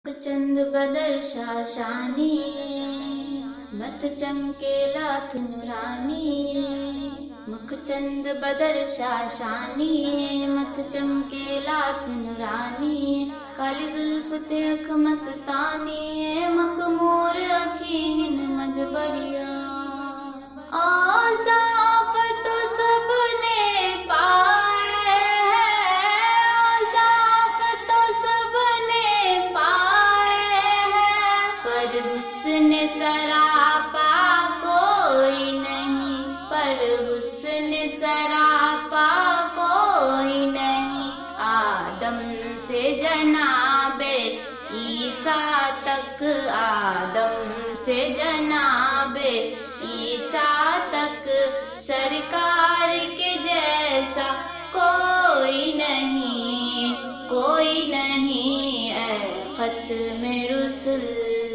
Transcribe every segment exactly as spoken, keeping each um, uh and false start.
چند بدر شاشانی، مت چمکے لاکھ نورانی. مکھ چند بدر شاشانی، مت چمکے لاکھ نورانی. کالی زلف تے اکھ مستانی، مخمور اکھیں مد بڑیا. اوصاف تو سب نے پائے ہیں، اوصاف تو سب نے پائے ہیں، پر حسن سراپا کوئی نہیں، پر حسن سراپا کوئی نہیں. آدم سے جناب عیسیٰ تک، آدم سے جناب عیسیٰ تک، سرکار کے جیسا کوئی نہیں، کوئی نہیں. اے ختم رسل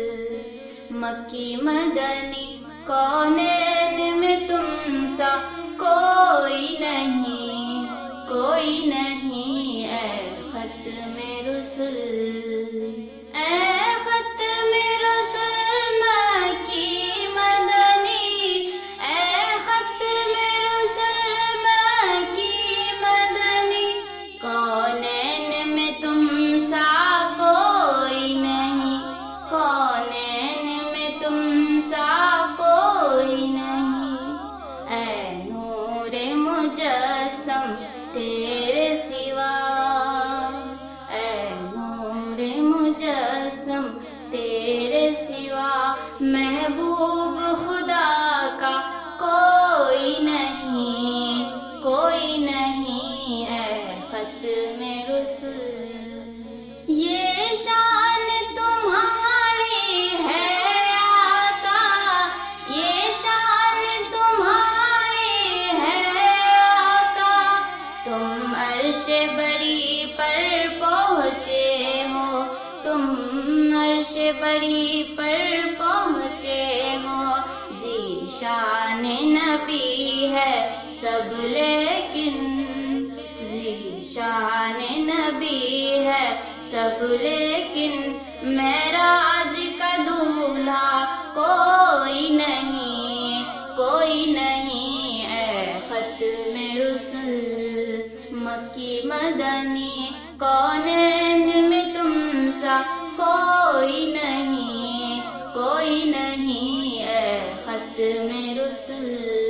مکی مدنی، کونین میں تم سا کوئی نہیں، کوئی نہیں. اے ختم رسل، اے ختم رسل مکی مدنی، اے ختم رسل مکی مدنی. کونین میں تم سا کوئی نہیں، کونین میں تم سا کوئی نہیں. اے نور مجسم تیرے سوا، اے نور مجسم تیرے سوا، محبوب خدا کا کوئی نہیں، کوئی نہیں. اے ختم رسل، یہ شان تمہاری ہے آقا، یہ شان تمہاری ہے آقا. تم عرش بری پر پہنچے ہو، تم عرش بری پر پہنچے ہو. ذیشان نبی ہے سب لیکن، ذیشان نبی ہے سب لیکن، معراج کا دولہا کوئی نہیں، کوئی نہیں. اے ختم رسل مکی مدنی، کونین میں تم سا کوئی نہیں، کوئی نہیں. اے ختم رسل،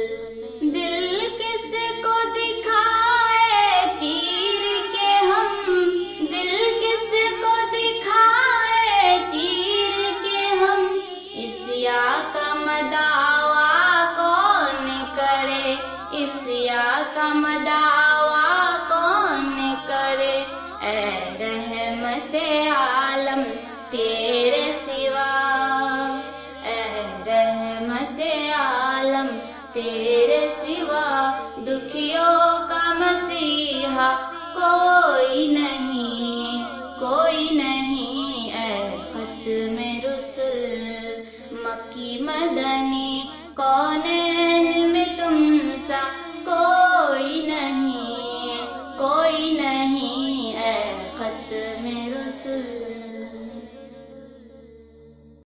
دل کس کو دکھائے چیر کے ہم، دل کس کو دکھائے چیر کے ہم. عیسیٰ کا مداوا کون کرے، عیسیٰ کا مداوا کون کرے. اے رحمت عالم تیرے سوا، اے رحمت عالم تیرے سوا، دکھیوں